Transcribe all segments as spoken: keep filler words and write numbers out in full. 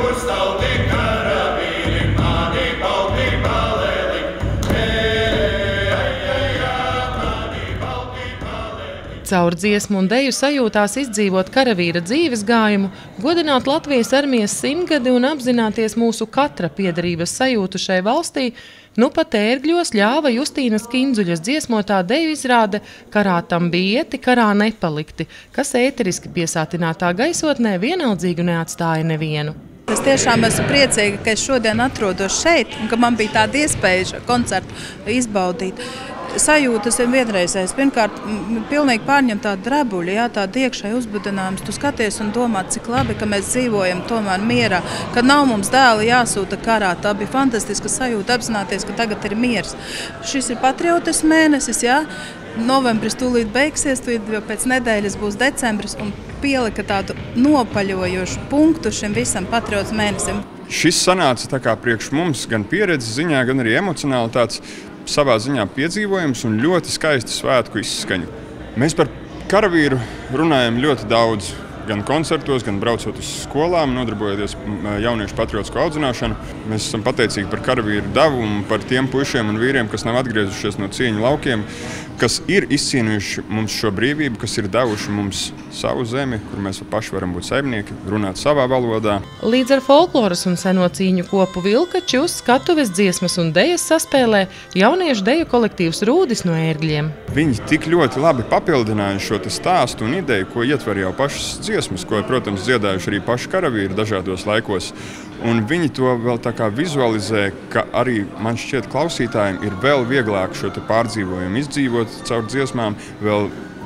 Caur dziesmu un deju sajūtās izdzīvot karavīra dzīves gājumu, godināt Latvijas armijas simtgadi un apzināties mūsu katra piederības sajūtu šai valstī, nu pat Ērgļos ļāva Justīnas Kinzuļas dziesmotā deju izrāde Karā tam bija ieti, karā nepalikti, kas ēteriski piesātinātā gaisotnē vienaldzīgi neatstāja nevienu. Es tiešām esmu priecīga, ka es šodien atrodos šeit un ka man bija tāda iespēja šo koncertu izbaudīt. Sajūtas ir vienreizējas. Pirmkārt, pilnīgi pārņem tādu drebuļu, jā, tādu iekšēju uzbudinājumus. Tu skaties un domā, cik labi, ka mēs dzīvojam tomēr mierā, ka nav mums dēli jāsūta karā. Tā bija fantastiska sajūta apzināties, ka tagad ir miers. Šis ir patriotisks mēnesis, jā. Novembris tūlīt beigsies, tūlīt jau pēc nedēļas būs decembris un pielika tādu nopaļojošu punktu šim visam patriotisks mēnesim. Šis sanāca tā kā priekš mums gan pieredzes ziņā, gan arī emocionāli tāds savā ziņā piedzīvojums un ļoti skaisti svētku izskaņu. Mēs par karavīru runājam ļoti daudz, gan koncertos, gan braucot uz skolām, nodarbojoties jauniešu patriotisko audzināšanu. Mēs esam pateicīgi par karavīru devumu, par tiem puišiem un vīriem, kas nav atgriezušies no cīņu laukiem, kas ir izcīnījuši mums šo brīvību, kas ir devuši mums savu zemi, kur mēs paši varam būt saimnieki, runāt savā valodā. Līdz ar folkloras un seno cīņu kopu Vilkači uz skatuves dziesmas un dejas saspēlē jauniešu deju kolektīvs Rūdis no Ērgļiem. Viņi tik ļoti labi papildināja šo stāstu un ideju, ko ietver jau pašas dziesmas, ko, protams, dziedājuši arī paši karavīri dažādos laikos. Un viņi to vēl tā kā vizualizē, ka arī, man šķiet, klausītājiem ir vēl vieglāk šo te pārdzīvojumu izdzīvot caur dziesmām, vēl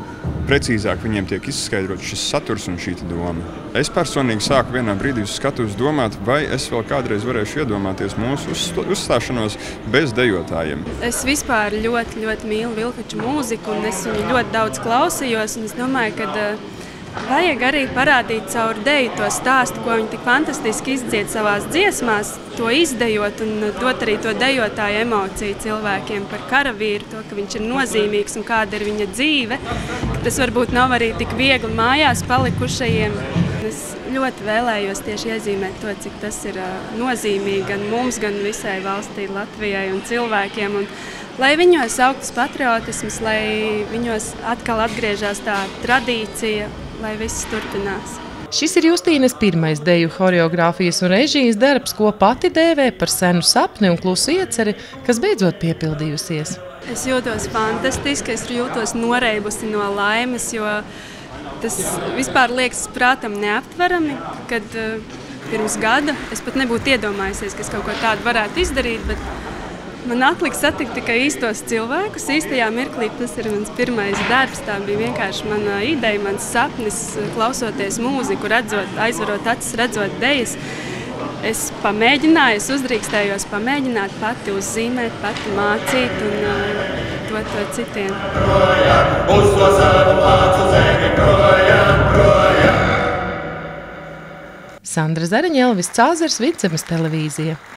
precīzāk viņiem tiek izskaidrot šis saturs un šī doma. Es personīgi sāku vienā brīdī uz skatuves domāt, vai es vēl kādreiz varēšu iedomāties mūsu uzstāšanos bez dejotājiem. Es vispār ļoti, ļoti mīlu Vilkaču mūziku un es viņu ļoti daudz klausījos un es domāju, ka vajag arī parādīt caur deju to stāstu, ko viņi tik fantastiski izdzied savās dziesmās, to izdejot un dot arī to dejotāju emociju cilvēkiem par karavīru, to, ka viņš ir nozīmīgs un kāda ir viņa dzīve. Tas varbūt nav arī tik viegli mājās palikušajiem. Es ļoti vēlējos tieši iezīmēt to, cik tas ir nozīmīgi gan mums, gan visai valstī, Latvijai un cilvēkiem. Un lai viņos augtas patriotisms, lai viņos atkal atgriežās tā tradīcija, lai viss turpinās. Šis ir Justīnas pirmais deju horeogrāfijas un režijas darbs, ko pati dēvē par senu sapni un klusu ieceri, kas beidzot piepildījusies. Es jūtos fantastiski, es jūtos noreibusi no laimes, jo tas vispār liekas prātam neaptverami, kad uh, pirms gada es pat nebūtu iedomājusies, ka es kaut ko tādu varētu izdarīt, bet man atlika satikt tikai īstos cilvēkus, īstajā mirklī. Tas ir mans pirmais darbs, tā bija vienkārši mana ideja, mans sapnis, klausoties mūziku, redzot, aizvarot acis, redzot dejas. Es pamēģināju, es uzdrīkstējos pamēģināt pati uzzīmēt, pati mācīt un uh, dot to citiem. Projām, uz to savu mācu zemi, projām, projām. Sandra Zariņa, Elvis Cāzars, Vidzemes televīzija.